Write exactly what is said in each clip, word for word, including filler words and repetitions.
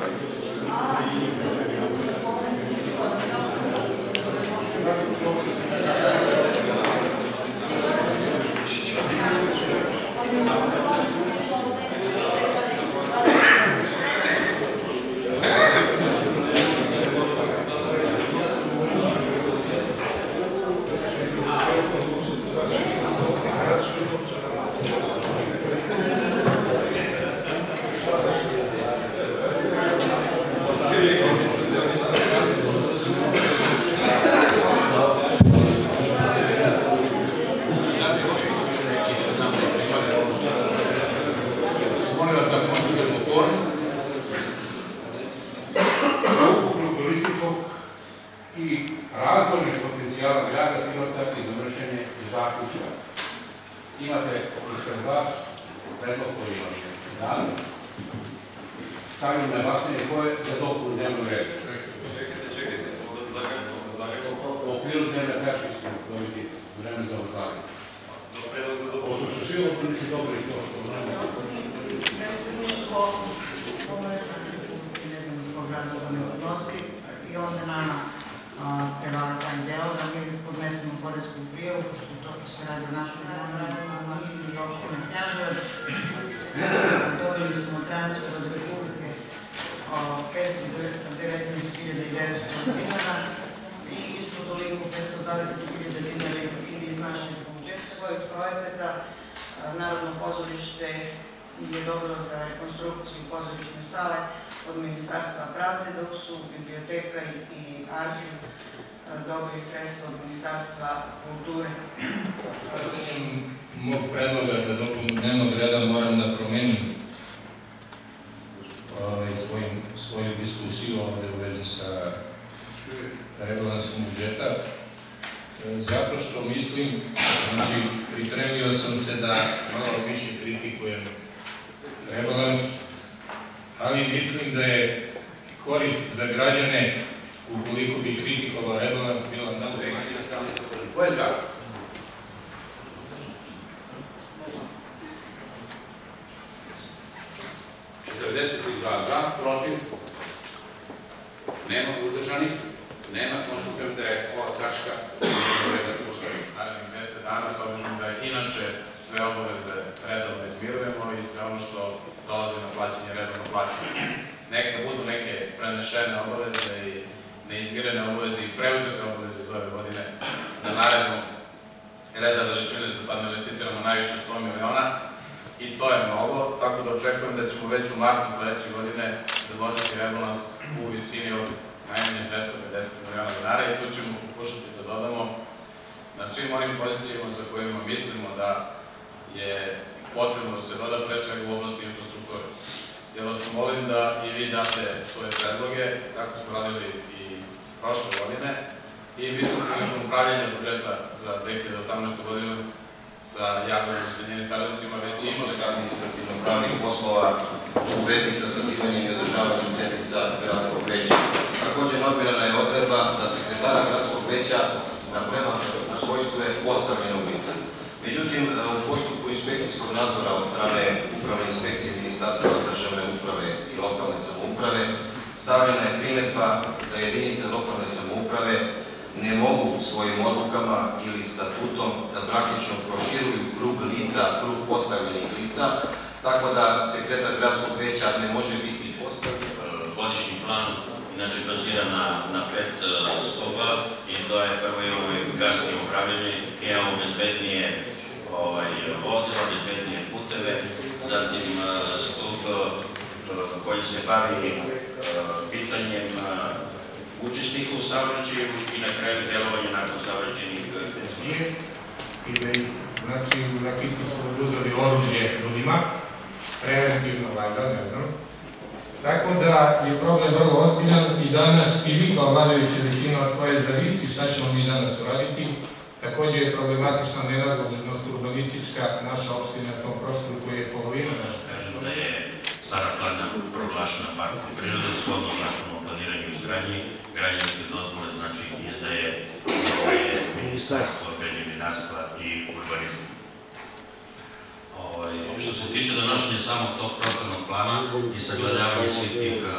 Što se tiče donošenja samog tog prostornog plana i sagledavanja svih tih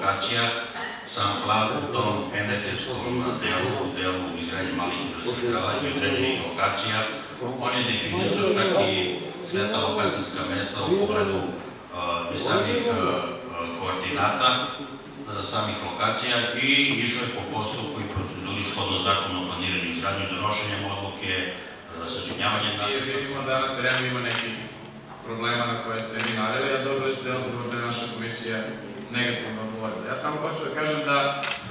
lokacija. Sam plan u tom energetskom delu, u delu izgradnje malih hidrocentrala i određenih lokacija, on je definisao čak i sve ta lokacijska mesta u pogledu i samih koordinata, samih lokacija i išao je po postupku i proceduri shodno zakonu o planiranju izgradnje i donošenjem odluke, sačinjavanjem... I vidimo da na terenu ima nekih problema na koje ste mi naveli, a dobili ste odgovor da je naša komisija negativno odgovorila. Ja samo hoću da kažem da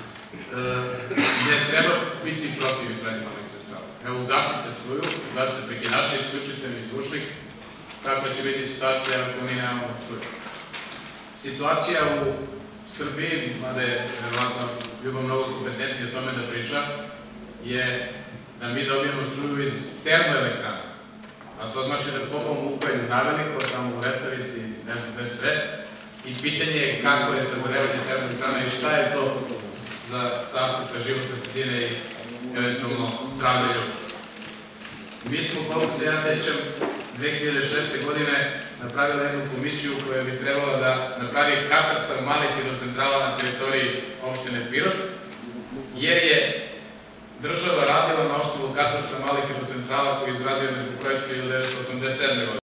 ne treba biti protiv izgradnje malih hidrocentrala. Evo, ugasite struju, ugasite prekidače, isključite mi zvučnik, kako će biti situacija ako mi nemamo struju. Situacija u Srbiji, mada je verovatno Ljubo mnogo kompetentniji o tome da priča, je da mi dobijemo struju iz termoelektrana. A to znači da kopamo upanju naveliko, tamo u Resavici, ne znam gde sve, i pitanje je kako je sagorevanje termoelektrana i šta je to za sastavka životne sredine i eventualno zdravlje ljudi. Mi smo, koliko se ja sećam, dve hiljade šeste. godine napravili jednu komisiju koja bi trebala da napravi katastar malih hidrocentrala na teritoriji opštine Pirot, jer je država radila na osnovu katastra malih hidrocentrala koji je izgradio neko projekt hiljadu devetsto osamdeset sedme. godine.